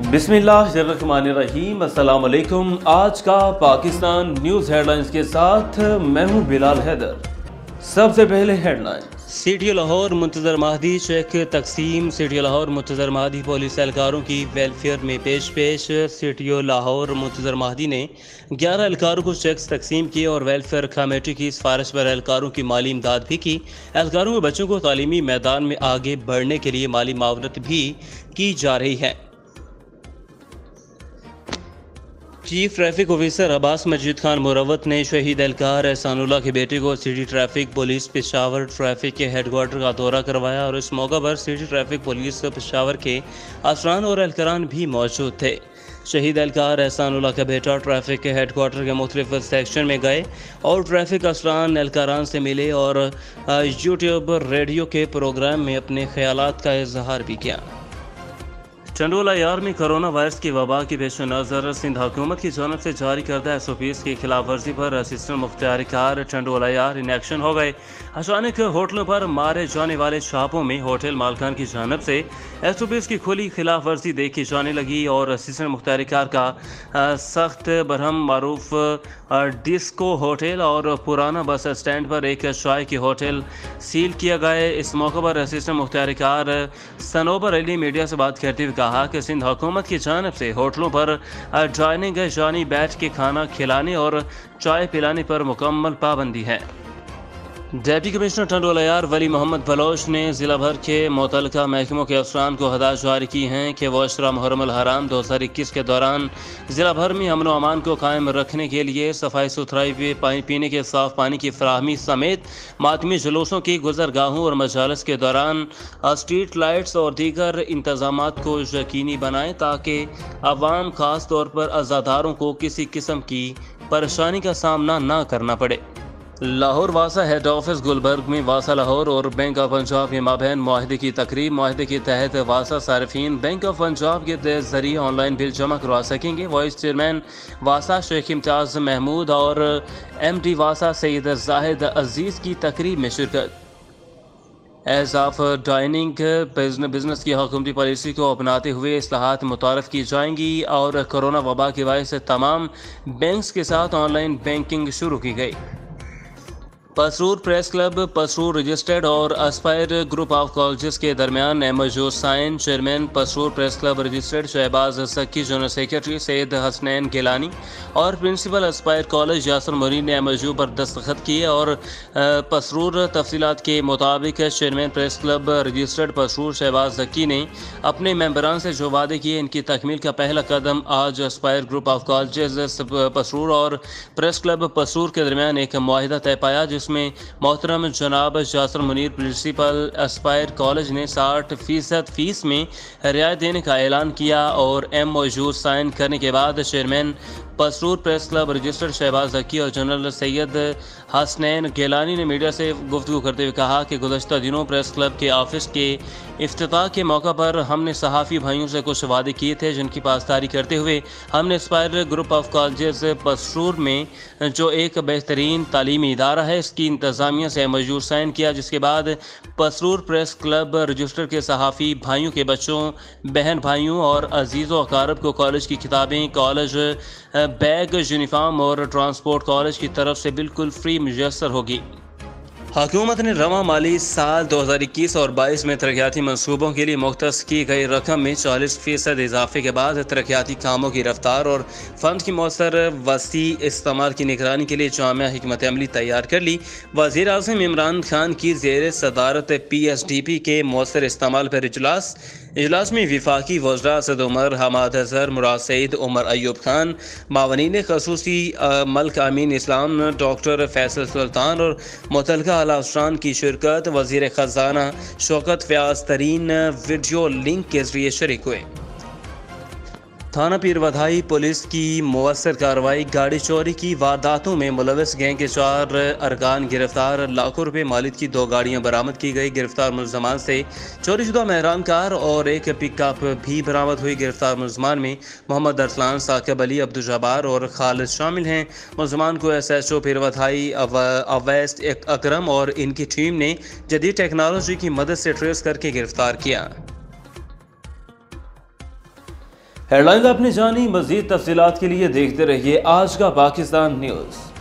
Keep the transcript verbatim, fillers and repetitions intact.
بسم اللہ الرحمن الرحیم، السلام علیکم۔ آج کا پاکستان نیوز ہیڈ لائنز کے ساتھ میں ہوں بلال حیدر۔ سب سے پہلے head line. City Lahore Muntazir Mahdi cheque تقسیم۔ سٹی لاہور منتظر مہدی پولیس اہلکاروں کی ویلفیئر میں پیش پیش سٹی لاہور منتظر مہدی نے گیارہ اہلکاروں کو چیکس تقسیم کیے اور ویلفیئر کمیٹی کی سفارش پر اہلکاروں کی مالی امداد بھی کی۔ اہلکاروں کے بچوں کو تعلیمی میدان میں آگے بڑھنے کے لیے مالی معاونت بھی کی جا رہی ہے۔ Chief traffic officer Abbas Majid Khan Marwat نے شہید اہلکار احسان اللہ کے بیٹے کو city traffic police Peshawar traffic کے ہیڈ کوارٹر کا دورہ کروایا اور اس موقع پر سٹی ٹریفک پولیس پشاور کے افسران اور اہلکاران بھی موجود تھے۔ شہید اہلکار احسان اللہ کا بیٹا ٹریفک کے ہیڈ کوارٹر کے مختلف سیکشن میں گئے اور ٹریفک افسران اہلکاران سے ملے اور یوٹیوب ریڈیو کے پروگرام میں اپنے خیالات کا اظہار بھی کیا۔ چنڈول عیار میں کرونا وائرس کی وبا کے پیش نظر سندھ حکومت کی جانب سے جاری کردہ ایس او پیز کی خلاف ورزی پر assistant Mukhtar car چنڈول عیار in action ہو گئے۔ اچانک ہوٹلوں پر مارے جانے والے چھاپوں میں ہوٹل مالکان کی جانب سے ایس او پیز کی کھلی خلاف ورزی دیکھی جانے لگی اور اسسٹنٹ مختار کار کا سخت برہم معروف ڈسکو ہوٹل اور پرانا بس اسٹینڈ پر ایک چائے کی ہوٹل سیل کیا گئے۔ اس موقع پر اسسٹنٹ مختار کار سنوبر علی میڈیا سے بات کرتے ہوئے کہا کہ سندھ حکومت کی جانب سے ہوٹلوں پر ڈائننگ یعنی بیٹھ کے کھانا کھلانے اور چائے پلانے پر مکمل پابندی ہے۔ ڈپٹی کمشنر چنڈول عیار ولی محمد بلوچ نے ضلع بھر کے متعلقہ محکموں کے افسران کو ہدایت جاری کی ہیں کہ وہ اشرا محرم الحرام دو ہزار اکیس کے دوران ضلع بھر میں امن و امان کو قائم رکھنے کے لیے صفائی ستھرائی، پینے کے صاف پانی کی فراہمی سمیت ماتمی جلوسوں کی گزرگاہوں اور مجالس کے دوران اسٹریٹ لائٹس اور دیگر انتظامات کو یقینی بنائیں تاکہ عوام خاص طور پر عزاداروں کو کسی قسم کی پریشانی کا سامنا نہ کرنا پڑے۔ لاہور واسا ہیڈ آفس گلبرگ میں واسا لاہور اور بینک آف پنجاب کے مابین معاہدے کی تقریب۔ معاہدے کے تحت واسا صارفین بینک آف پنجاب کے ذریعے آن لائن بل جمع کروا سکیں گے۔ وائس چیئرمین واسا شیخ امتیاز محمود اور ایم ڈی واسا سید زاہد عزیز کی تقریب میں شرکت۔ ایز آف ڈائننگ بزنس کی حکومتی پالیسی کو اپناتے ہوئے اصلاحات متعارف کی جائیں گی اور کرونا وبا کی وجہ سے تمام بینکس کے ساتھ آن لائن بینکنگ شروع کی گئی۔ Pasrur press club Pasrur registered اور اسپائر گروپ آف کالجز کے درمیان MoU sign. Chairman Pasrur press club registered Shahbaz Saki, general secretary Syed Hasnain Gilani اور principal Aspire college Yasir Marin نے ایم جو پر دستخط کیے اور پسرور تفصیلات کے مطابق chairman press club registered Pasrur Shahbaz Saki نے اپنے ممبران سے جو وعدے کیے ان کی تکمیل کا پہلا قدم آج Aspire group of colleges Pasrur اور پریس کلب پسرور کے درمیان ایک معاہدہ طے پایا جس میں محترم جناب Yasir Munir principal Aspire college نے ساٹھ فیصد فیس میں رعایت دینے کا اعلان کیا اور ایم او یو سائن کرنے کے بعد chairman Pasrur press club registered Shahbaz Zaki اور جنرل سید حسنین گیلانی نے میڈیا سے گفتگو کرتے ہوئے کہا کہ گزشتہ دنوں پریس کلب کے آفس کے افتتاح کے موقع پر ہم نے صحافی بھائیوں سے کچھ وعدے کیے تھے جن کی پاسداری کرتے ہوئے ہم نے Aspire group of colleges Pasrur میں جو ایک بہترین تعلیمی ادارہ ہے اس کی انتظامیہ سے ایم او یو سائن کیا، جس کے بعد پسرور پریس کلب رجسٹر کے صحافی بھائیوں کے بچوں، بہن بھائیوں اور عزیز و اقارب کو کالج کی کتابیں، کالج بیگ، یونیفارم اور ٹرانسپورٹ کالج کی طرف سے بالکل فری میسر ہوگی۔ حکومت نے رواں مالی سال دو ہزار اکیس اور بائیس میں ترقیاتی منصوبوں کے لیے مختص کی گئی رقم میں چالیس فیصد اضافے کے بعد ترقیاتی کاموں کی رفتار اور فنڈ کی مؤثر وسیع استعمال کی نگرانی کے لیے جامع حکمت عملی تیار کر لی۔ وزیر اعظم عمران خان کی زیر صدارت پی ایس ڈی پی کے مؤثر استعمال پر اجلاس اجلاس میں وفاقی وزراء اسد عمر، حماد اظہر، مراد سعید، عمر ایوب خان، معاونین خصوصی ملک امین اسلام، ڈاکٹر فیصل سلطان اور متعلقہ اعلیٰ افسران کی شرکت۔ وزیر خزانہ شوکت فیاض ترین ویڈیو لنک کے ذریعے شریک ہوئے۔ تھانہ پیر ودھائی پولیس کی مؤثر کارروائی، گاڑی چوری کی وارداتوں میں ملوث گینگ کے چار ارکان گرفتار، لاکھوں روپے مالیت کی دو گاڑیاں برآمد کی گئی۔ گرفتار ملزمان سے چوری شدہ مہران کار اور ایک پک اپ بھی برآمد ہوئی۔ گرفتار ملزمان میں محمد ارسلان، ثاقب علی، عبدالجبار اور خالد شامل ہیں۔ ملزمان کو ایس ایچ او پیر ودھائی اویس اکرم اور ان کی ٹیم نے جدید ٹیکنالوجی کی مدد سے ٹریس کر کے گرفتار کیا۔ ہیڈ لائنز آپ نے جانی، مزید تفصیلات کے لیے دیکھتے رہیے آج کا پاکستان نیوز۔